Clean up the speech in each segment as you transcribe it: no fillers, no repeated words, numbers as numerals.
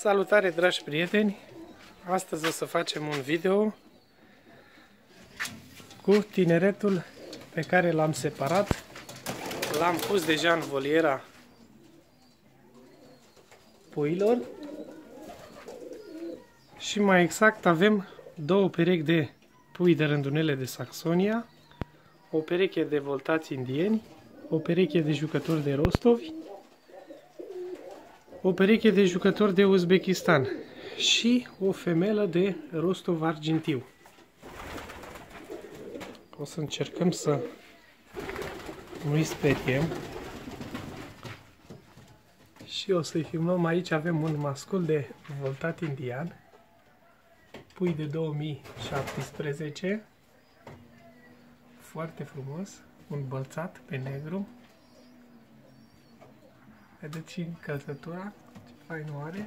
Salutare, dragi prieteni! Astăzi o să facem un video cu tineretul pe care l-am separat. L-am pus deja în voliera puilor și mai exact avem două perechi de pui de rândunele de Saxonia, o pereche de voltați indieni, o pereche de jucători de rostovi, o pereche de jucători de Uzbekistan și o femelă de Rostov argintiu. O să încercăm să nu-i speriem și o să-i filmăm. Aici avem un mascul de voltat indian, pui de 2017, foarte frumos, un bălțat pe negru. Vedeți și încălțătura, ce fain o are.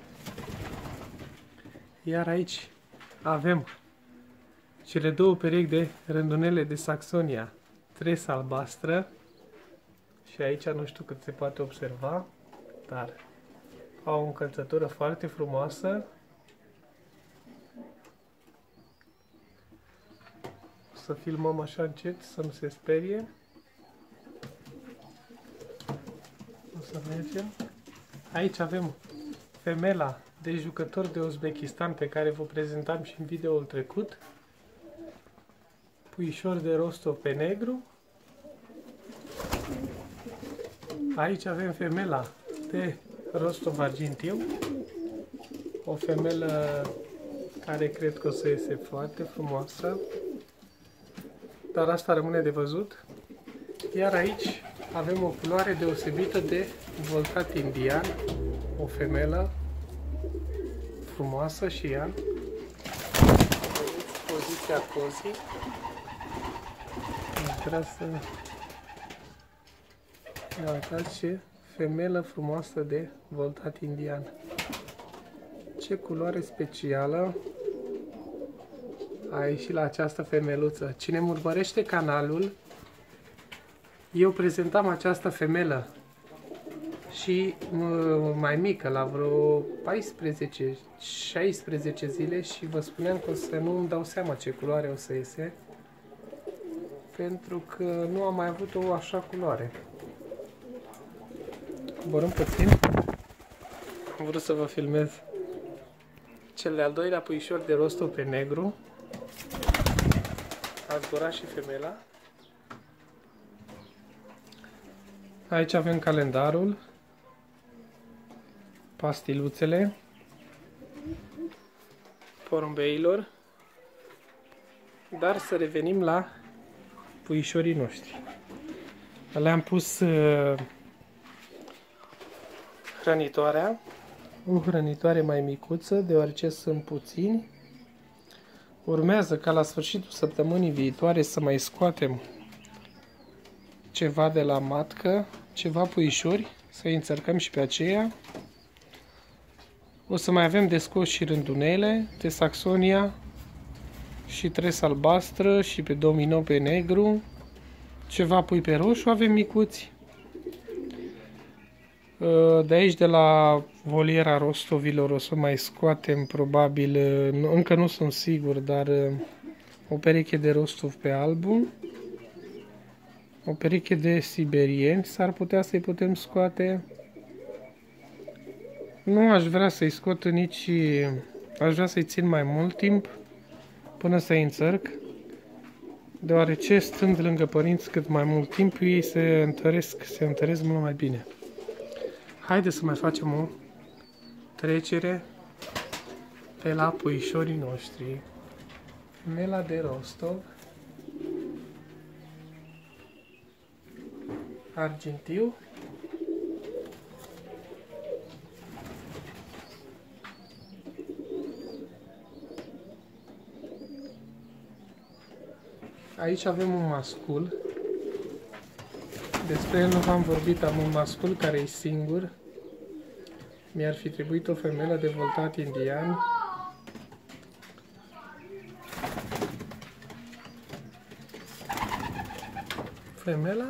Iar aici avem cele două perechi de rândunele de Saxonia, tres albastră, și aici nu știu cât se poate observa, dar au o încălțătură foarte frumoasă. O să filmăm așa încet, să nu se sperie. O să mergem. Aici avem femela de jucători de Uzbekistan pe care vă prezentam și în videoul trecut. Puișor de Rostov pe negru. Aici avem femela de Rostov argintiu. O femelă care cred că o să iese foarte frumoasă. Dar asta rămâne de văzut. Iar aici avem o culoare deosebită de voltat indian. O femelă frumoasă și ea. Vedeți poziția cozii. Vreau să ne uitați ce femelă frumoasă de voltat indian. Ce culoare specială a ieșit la această femeluță. Cine îmi urmărește canalul, eu prezentam această femelă și mai mică, la vreo 14-16 zile, și vă spuneam că o să nu îmi dau seama ce culoare o să iese, pentru că nu am mai avut o așa culoare. Coborâm puțin. Am vrut să vă filmez cel de-al doilea puișor de Rostov pe negru. A zburat și femela. Aici avem calendarul, pastiluțele porumbeilor. Dar să revenim la puișorii noștri. Le-am pus hrănitoarea, o hrănitoare mai micuță, deoarece sunt puțini. Urmează ca la sfârșitul săptămânii viitoare să mai scoatem ceva de la matcă, ceva puișori, să-i înțărcăm și pe aceea. O să mai avem de scos și rândunele de Saxonia și tres albastră și pe domino pe negru, ceva pui pe roșu avem micuți. De aici, de la voliera rostovilor, o să mai scoatem probabil, încă nu sunt sigur, dar o pereche de rostov pe albu, o pereche de siberieni s-ar putea să-i putem scoate. Nu aș vrea să-i scot nici, aș vrea să-i țin mai mult timp până să-i înțărc, deoarece stând lângă părinți cât mai mult timp, ei se întăresc mult mai bine. Haideți să mai facem o trecere pe la puișorii noștri. Femela de Rostov argintiu. Aici avem un mascul. Despre el nu v-am vorbit, am un mascul care e singur. Mi-ar fi trebuit o femelă de voltat indian. Femela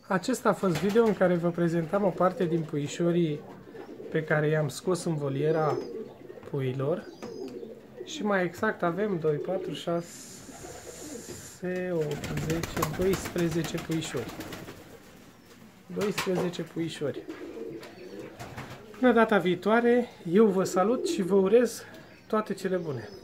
Acesta a fost video în care vă prezentam o parte din puișorii pe care i-am scos în voliera puilor. Și mai exact avem 2, 4, 6, 8, 10, 12 puișori. 12 puișori. Până data viitoare, eu vă salut și vă urez toate cele bune.